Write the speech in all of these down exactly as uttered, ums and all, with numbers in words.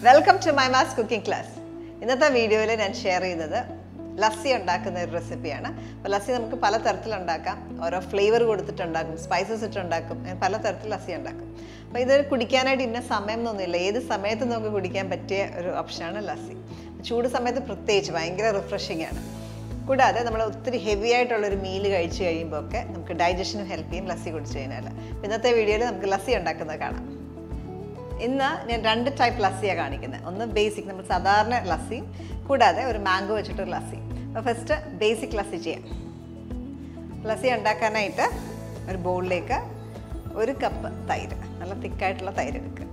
Welcome to Mahimas cooking class. In this video, I will share lassi recipe. Lassi we pala tharthil undakam or flavor kodutittu undakkum spices ittu undakkum pala tharthil lassi undakkum appo idu kudikkanayittu inna samayam nonnilla edu samayathu namukku kudikkan pattiya oru option aanu lassi choodu samayathu prathyekichu bayangara refreshing aanu കൂടാതെ നമ്മൾ ഒത്തിരി heavy ആയിട്ടുള്ള ഒരു meal കഴിച്ചു കഴിയുമ്പോൾ ഒക്കെ നമുക്ക് ഡൈജഷനും help ചെയ്യും ലസ്സി കുടിച്ചു കഴിഞ്ഞാൽ. ഇന്നത്തെ വീഡിയോയിൽ നമുക്ക് ലസ്സി ഉണ്ടാക്കുന്നത് കാണാം. ഇന്ന് ഞാൻ രണ്ട് ടൈപ്പ് ലസ്സിയാണ് കാണിക്കുന്നത്. ഒന്ന് ബേസിക് നമ്മൾ സാധാരണ ലസ്സി കൂടാതെ ഒരു മാംഗോ വെച്ചിട്ടൊരു ലസ്സി. അപ്പോൾ ഫസ്റ്റ് ബേസിക് ലസ്സി ചെയ്യാം. ലസ്സി ഉണ്ടാക്കാനായിട്ട് ഒരു ബൗളിലേക്ക് ഒരു കപ്പ് തൈര്, നല്ല തിക്കായിട്ടുള്ള തൈര് എടുക്കുക.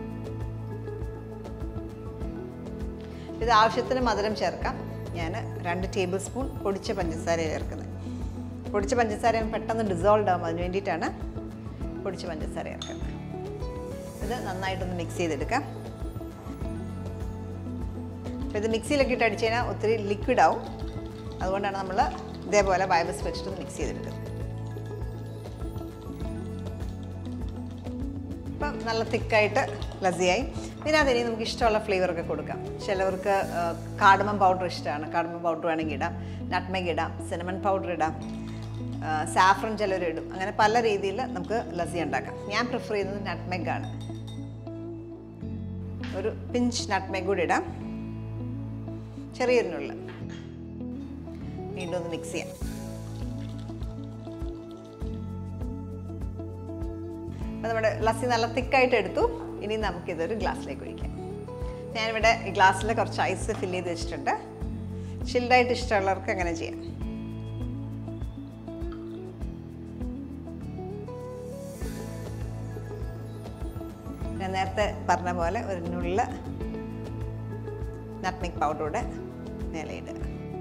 ഇത് ആവശ്യത്തിന് മധുരം ചേർക്കാം. ഞാൻ രണ്ട് ടേബിൾ സ്പൂൺ പൊടിച്ച പഞ്ചസാര ചേർക്കുന്നത്. പൊടിച്ച പഞ്ചസാര പെട്ടെന്ന് ഡിസോൾവ് ആകും, അതിന് വേണ്ടിയിട്ടാണ് പൊടിച്ച പഞ്ചസാര ചേർക്കുന്നത്. ഇത് നന്നായിട്ടൊന്ന് മിക്സ് ചെയ്തെടുക്കാം. അപ്പോൾ ഇത് മിക്സിയിലൊക്കെ ഇട്ട് അടിച്ച് കഴിഞ്ഞാൽ ഒത്തിരി ലിക്വിഡ് ആവും, അതുകൊണ്ടാണ് നമ്മൾ ഇതേപോലെ വൈബസ് വെച്ചിട്ടൊന്ന് മിക്സ് ചെയ്തെടുക്കുന്നത്. ഇപ്പം നല്ല തിക്കായിട്ട് ലസ്സിയായി. ഇതിനകത്ത് ഇനി നമുക്ക് ഇഷ്ടമുള്ള ഫ്ലേവറൊക്കെ കൊടുക്കാം. ചിലവർക്ക് കാർഡമം പൗഡർ ഇഷ്ടമാണ്, കാർഡമം പൗഡർ വേണമെങ്കിൽ ഇടാം, നട്ട്മെഗ് ഇടാം, സിനമൺ പൗഡർ ഇടാം, സാഫ്രൺ ചിലർ ഇടും. അങ്ങനെ പല രീതിയിൽ നമുക്ക് ലസ്സി ഉണ്ടാക്കാം. ഞാൻ പ്രിഫർ ചെയ്യുന്നത് നട്ട്മെഗ് ആണ്. ഒരു പിഞ്ച് നട്ട്മെഗ് കൂടി ഇടാം, ചെറിയൊരെണ്ണുള്ള. വീണ്ടും ഒന്ന് മിക്സ് ചെയ്യാം. അപ്പോൾ നമ്മുടെ ലസ്സി നല്ല തിക്കായിട്ട് എടുത്തു. ഇനി നമുക്കിതൊരു ഗ്ലാസ്സിലേക്ക് ഒഴിക്കാം. ഞാനിവിടെ ഈ ഗ്ലാസ്സിൽ കുറച്ച് ഐസ് ഫില്ല് ചെയ്ത് വെച്ചിട്ടുണ്ട്. ചിൽഡായിട്ട് ഇഷ്ടമുള്ളവർക്ക് അങ്ങനെ ചെയ്യാം. ഞാൻ നേരത്തെ പറഞ്ഞ പോലെ ഒരു നുള്ള നട്ട്മെഗ് പൗഡറൂടെ മേലെ ഇടുക.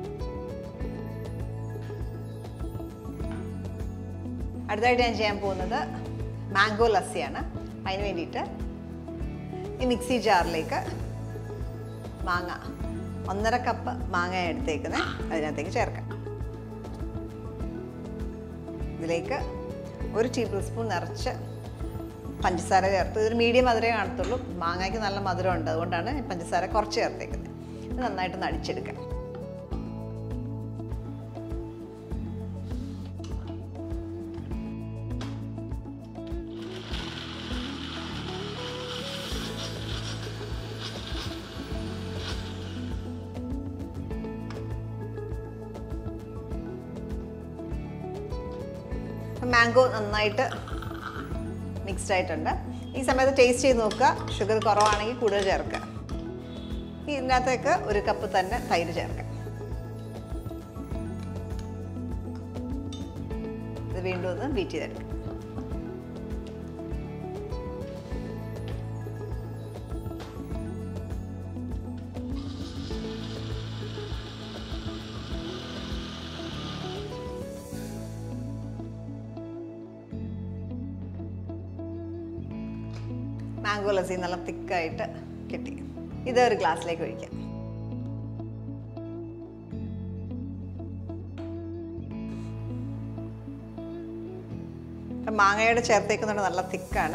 അടുത്തായിട്ട് ഞാൻ ചെയ്യാൻ പോകുന്നത് മാംഗോ ലസ്സിയാണ്. അതിന് വേണ്ടിയിട്ട് ഈ മിക്സി ജാറിലേക്ക് മാങ്ങ, ഒന്നര കപ്പ് മാങ്ങ എടുത്തേക്കുന്നത് അതിനകത്തേക്ക് ചേർക്കാം. ഇതിലേക്ക് ഒരു ടേബിൾ സ്പൂൺ നിറച്ച് പഞ്ചസാര ചേർത്ത്. ഇതൊരു മീഡിയം മധുരമേ കാണത്തുള്ളൂ. മാങ്ങയ്ക്ക് നല്ല മധുരമുണ്ട്, അതുകൊണ്ടാണ് പഞ്ചസാര കുറച്ച് ചേർത്തേക്കുന്നത്. ഇത് നന്നായിട്ടൊന്ന് അടിച്ചെടുക്കാം. മാംഗോ നന്നായിട്ട് മിക്സ്ഡ് ആയിട്ടുണ്ട്. ഈ സമയത്ത് ടേസ്റ്റ് ചെയ്ത് നോക്കുക. ഷുഗർ കുറവാണെങ്കിൽ കൂടുതൽ ചേർക്കുക. ഇതിനകത്തേക്ക് ഒരു കപ്പ് തന്നെ തൈര് ചേർക്കാം. ഇത് വീണ്ടും ഒന്ന് ബീറ്റ് ചെയ്തെടുക്കാം. മാംഗോ ലസ്സി നല്ല തിക്കായിട്ട് കിട്ടി. ഇത് ഒരു ഗ്ലാസ്സിലേക്ക് ഒഴിക്കാം. മാങ്ങയുടെ ചേർത്തേക്കുന്നുണ്ട്, നല്ല തിക്കാണ്.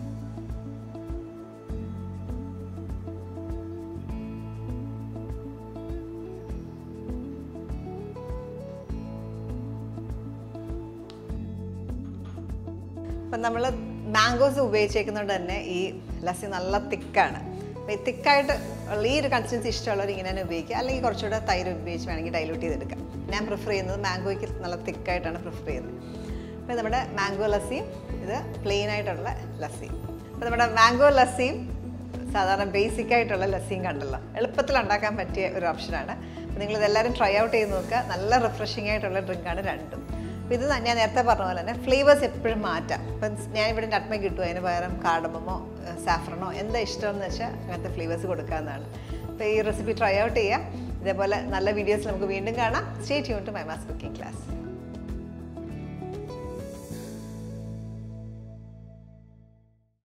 അപ്പം നമ്മൾ മാംഗോസ് ഉപയോഗിച്ചേക്കുന്നതുകൊണ്ട് തന്നെ ഈ ലസ്സി നല്ല തിക്കാണ്. അപ്പോൾ ഈ തിക്കായിട്ട് ഉള്ള ഈ ഒരു കൺസിസ്റ്റൻസി ഇഷ്ടമുള്ളവർ ഇങ്ങനെ തന്നെ ഉപയോഗിക്കുക, അല്ലെങ്കിൽ കുറച്ചുകൂടെ തൈര് ഉപയോഗിച്ച് വേണമെങ്കിൽ ഡൈലൂട്ട് ചെയ്തെടുക്കാം. ഞാൻ പ്രിഫർ ചെയ്യുന്നത് മാംഗോയ്ക്ക് നല്ല തിക്കായിട്ടാണ് പ്രിഫർ ചെയ്യുന്നത്. അപ്പോൾ നമ്മുടെ മാംഗോ ലസ്സിയും ഇത് പ്ലെയിൻ ആയിട്ടുള്ള ലസ്സിയും. അപ്പോൾ നമ്മുടെ മാംഗോ ലസ്സിയും സാധാരണ ബേസിക് ആയിട്ടുള്ള ലസ്സിയും കണ്ടല്ലോ, എളുപ്പത്തിൽ ഉണ്ടാക്കാൻ പറ്റിയ ഒരു ഓപ്ഷനാണ്. അപ്പോൾ നിങ്ങളിതെല്ലാവരും ട്രൈ ഔട്ട് ചെയ്ത് നോക്കുക. നല്ല റിഫ്രഷിംഗ് ആയിട്ടുള്ള ഡ്രിങ്കാണ് രണ്ടും. അപ്പോൾ ഇത് ഞാൻ നേരത്തെ പറഞ്ഞ പോലെ തന്നെ ഫ്ലേവേഴ്സ് എപ്പോഴും മാറ്റാം. ഇപ്പം ഞാനിവിടെ നട്ട്മെഗ് കിട്ടും, അതിന് പകരം കാർഡമമോ സാഫ്രണോ എന്താ ഇഷ്ടമെന്ന് വെച്ചാൽ അങ്ങനത്തെ ഫ്ലേവേഴ്സ് കൊടുക്കാവുന്നതാണ്. അപ്പോൾ ഈ റെസിപ്പി ട്രൈ ഔട്ട് ചെയ്യാം. ഇതേപോലെ നല്ല വീഡിയോസ് നമുക്ക് വീണ്ടും കാണാം. സ്റ്റേ ട്യൂൺ ടു മൈമാസ് കുക്കിംഗ് ക്ലാസ്.